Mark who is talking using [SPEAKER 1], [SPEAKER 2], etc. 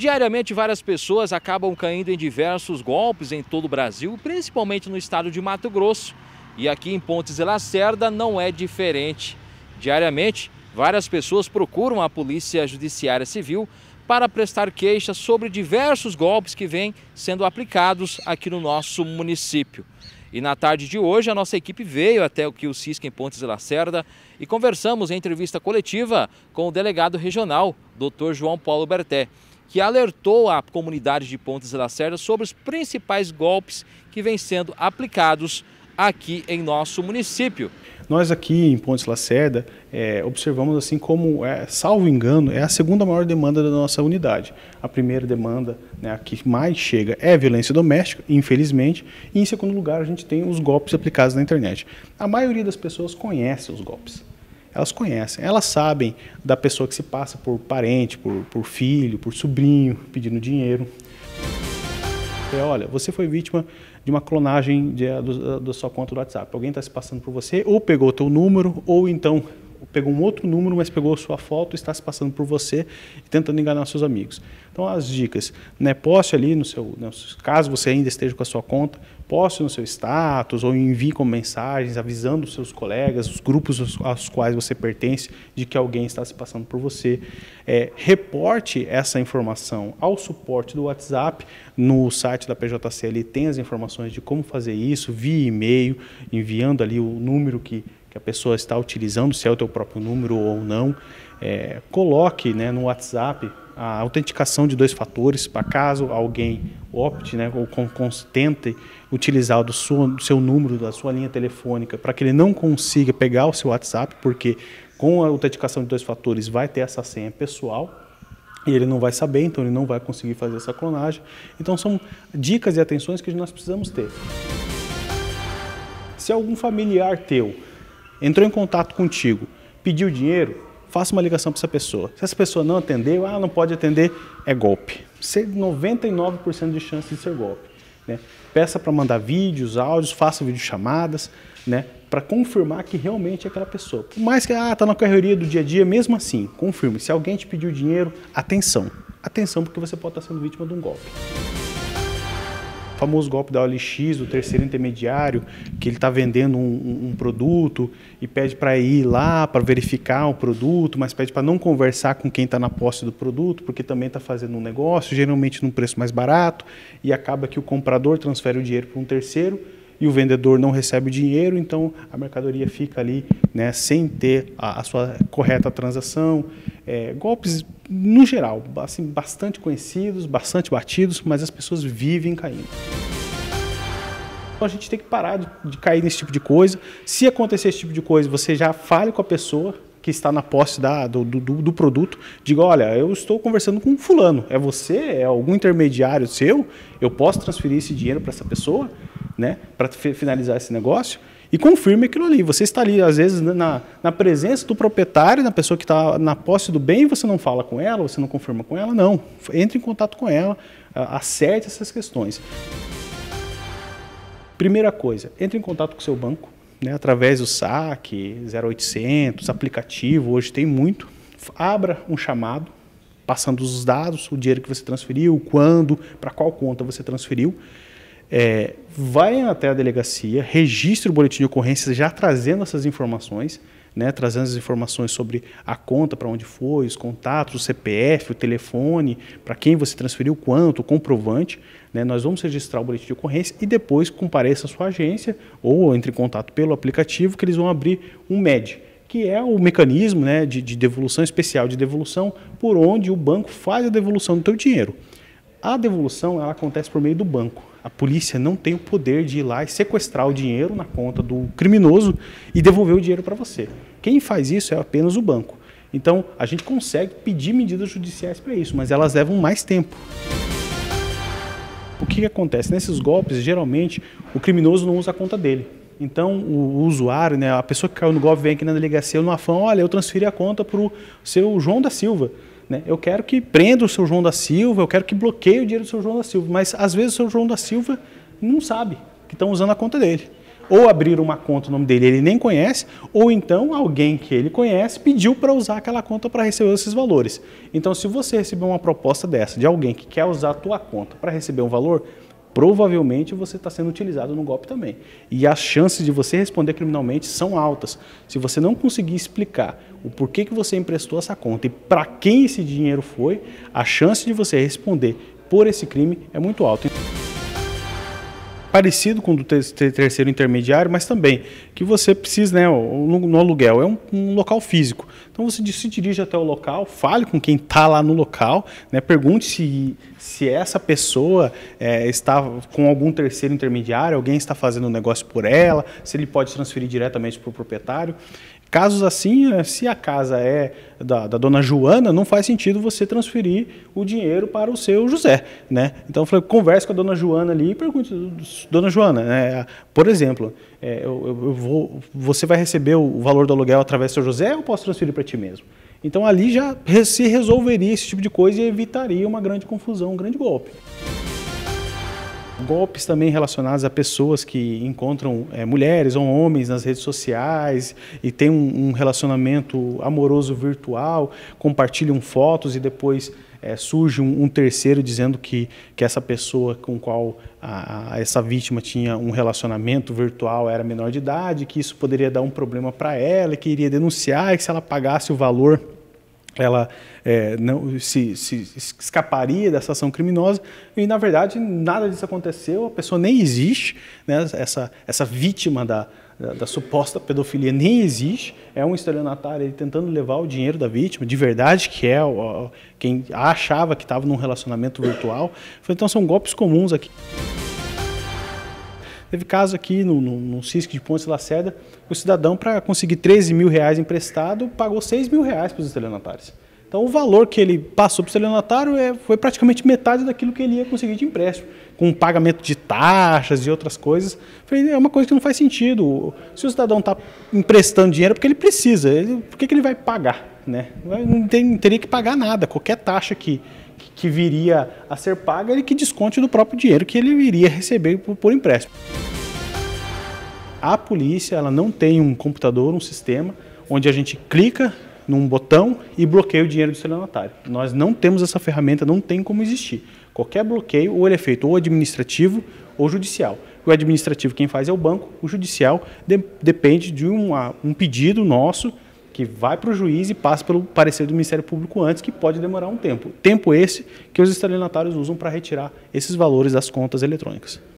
[SPEAKER 1] Diariamente, várias pessoas acabam caindo em diversos golpes em todo o Brasil, principalmente no estado de Mato Grosso. E aqui em Pontes de Lacerda não é diferente. Diariamente, várias pessoas procuram a Polícia Judiciária Civil para prestar queixas sobre diversos golpes que vêm sendo aplicados aqui no nosso município. E na tarde de hoje, a nossa equipe veio até o Cisca em Pontes de Lacerda e conversamos em entrevista coletiva com o delegado regional, Dr. João Paulo Berté, que alertou a comunidade de Pontes de Lacerda sobre os principais golpes que vêm sendo aplicados aqui em nosso município.
[SPEAKER 2] Nós aqui em Pontes de Lacerda observamos assim como, salvo engano, é a segunda maior demanda da nossa unidade. A primeira demanda, né, a que mais chega é a violência doméstica, infelizmente, e em segundo lugar a gente tem os golpes aplicados na internet. A maioria das pessoas conhece os golpes. Elas conhecem, elas sabem da pessoa que se passa por parente, por filho, por sobrinho, pedindo dinheiro. Olha, você foi vítima de uma clonagem da sua conta do WhatsApp. Alguém está se passando por você, ou pegou o teu número, ou então pegou um outro número, mas pegou a sua foto e está se passando por você e tentando enganar seus amigos. Então as dicas, né, poste ali caso você ainda esteja com a sua conta, poste no seu status ou envie com mensagens avisando os seus colegas, os grupos aos quais você pertence, de que alguém está se passando por você. Reporte essa informação ao suporte do WhatsApp. No site da PJCL tem as informações de como fazer isso, via e-mail, enviando ali o número que a pessoa está utilizando, se é o teu próprio número ou não. Coloque, né, no WhatsApp a autenticação de 2 fatores, para caso alguém opte, né, ou tente utilizar o seu número, da sua linha telefônica, para que ele não consiga pegar o seu WhatsApp, porque com a autenticação de 2 fatores vai ter essa senha pessoal, e ele não vai saber, então ele não vai conseguir fazer essa clonagem. Então são dicas e atenções que nós precisamos ter. Se algum familiar teu entrou em contato contigo, pediu dinheiro, faça uma ligação para essa pessoa. Se essa pessoa não atendeu, não pode atender, é golpe. 99% de chance de ser golpe, né? Peça para mandar vídeos, áudios, faça videochamadas, né, para confirmar que realmente é aquela pessoa. Por mais que está na correria do dia a dia, mesmo assim, confirme. Se alguém te pediu dinheiro, atenção. Atenção, porque você pode estar sendo vítima de um golpe. O famoso golpe da OLX, do terceiro intermediário, que ele está vendendo um produto e pede para ir lá para verificar o produto, mas pede para não conversar com quem está na posse do produto, porque também está fazendo um negócio, geralmente num preço mais barato, e acaba que o comprador transfere o dinheiro para um terceiro e o vendedor não recebe o dinheiro, então a mercadoria fica ali, né, sem ter a sua correta transação. Golpes, no geral, assim, bastante conhecidos, bastante batidos, mas as pessoas vivem caindo. Então a gente tem que parar de cair nesse tipo de coisa. Se acontecer esse tipo de coisa, você já fale com a pessoa que está na posse do produto, diga, olha, eu estou conversando com fulano, é você, é algum intermediário seu, eu posso transferir esse dinheiro para essa pessoa, né, para finalizar esse negócio, e confirme aquilo ali. Você está ali, às vezes, na presença do proprietário, na pessoa que está na posse do bem, você não fala com ela, você não confirma com ela, não. Entre em contato com ela, acerte essas questões. Primeira coisa, entre em contato com o seu banco, né, através do saque, 0800, aplicativo, hoje tem muito. Abra um chamado, passando os dados, o dinheiro que você transferiu, quando, para qual conta você transferiu. Vai até a delegacia, registre o boletim de ocorrência já trazendo essas informações, né, trazendo as informações sobre a conta, para onde foi, os contatos, o CPF, o telefone, para quem você transferiu, quanto, o comprovante, né, nós vamos registrar o boletim de ocorrência e depois compareça à sua agência ou entre em contato pelo aplicativo que eles vão abrir um MED, que é o mecanismo, né, de devolução especial, de devolução por onde o banco faz a devolução do teu dinheiro. A devolução ela acontece por meio do banco. A polícia não tem o poder de ir lá e sequestrar o dinheiro na conta do criminoso e devolver o dinheiro para você. Quem faz isso é apenas o banco. Então, a gente consegue pedir medidas judiciais para isso, mas elas levam mais tempo. O que acontece? Nesses golpes, geralmente, o criminoso não usa a conta dele. Então, o usuário, né, a pessoa que caiu no golpe vem aqui na delegacia no afã, olha, eu transferi a conta para o seu João da Silva. Eu quero que prenda o seu João da Silva, eu quero que bloqueie o dinheiro do seu João da Silva, mas às vezes o seu João da Silva não sabe que estão usando a conta dele. Ou abrir uma conta no nome dele, ele nem conhece, ou então alguém que ele conhece pediu para usar aquela conta para receber esses valores. Então, se você receber uma proposta dessa de alguém que quer usar a tua conta para receber um valor, provavelmente você está sendo utilizado no golpe também. E as chances de você responder criminalmente são altas. Se você não conseguir explicar o porquê que você emprestou essa conta e para quem esse dinheiro foi, a chance de você responder por esse crime é muito alta. Parecido com o do terceiro intermediário, mas também que você precisa, né, no aluguel, é um local físico. Então você se dirige até o local, fale com quem está lá no local, né, pergunte se essa pessoa está com algum terceiro intermediário, alguém está fazendo um negócio por ela, se ele pode transferir diretamente para o proprietário. Casos assim, se a casa é da dona Joana, não faz sentido você transferir o dinheiro para o seu José, né? Então eu falei, converse com a dona Joana ali e pergunte, dona Joana, por exemplo, você vai receber o valor do aluguel através do seu José ou eu posso transferir para ti mesmo? Então ali já se resolveria esse tipo de coisa e evitaria uma grande confusão, um grande golpe. Golpes também relacionados a pessoas que encontram mulheres ou homens nas redes sociais e tem um relacionamento amoroso virtual, compartilham fotos e depois surge um terceiro dizendo que essa pessoa com qual essa vítima tinha um relacionamento virtual era menor de idade, que isso poderia dar um problema para ela, que iria denunciar e que se ela pagasse o valor ela não se escaparia dessa ação criminosa e, na verdade, nada disso aconteceu, a pessoa nem existe, né? Essa vítima da suposta pedofilia nem existe, é um estelionatário tentando levar o dinheiro da vítima, de verdade, que é quem achava que estava num relacionamento virtual. Então, são golpes comuns aqui. Teve caso aqui no CISC de Pontes Lacerda, o cidadão, para conseguir 13 mil reais emprestado, pagou 6 mil reais para os estelionatários. Então o valor que ele passou para o estelionatário foi praticamente metade daquilo que ele ia conseguir de empréstimo, com pagamento de taxas e outras coisas. É uma coisa que não faz sentido. Se o cidadão está emprestando dinheiro é porque ele precisa, por que ele vai pagar, né? Não teria que pagar nada, qualquer taxa que viria a ser paga, ele que desconte do próprio dinheiro que ele iria receber por empréstimo. A polícia ela não tem um computador, um sistema, onde a gente clica num botão e bloqueia o dinheiro do estelionatário. Nós não temos essa ferramenta, não tem como existir. Qualquer bloqueio, ou ele é feito ou administrativo ou judicial. O administrativo quem faz é o banco, o judicial depende de um pedido nosso que vai para o juiz e passa pelo parecer do Ministério Público antes, que pode demorar um tempo. Tempo esse que os estelionatários usam para retirar esses valores das contas eletrônicas.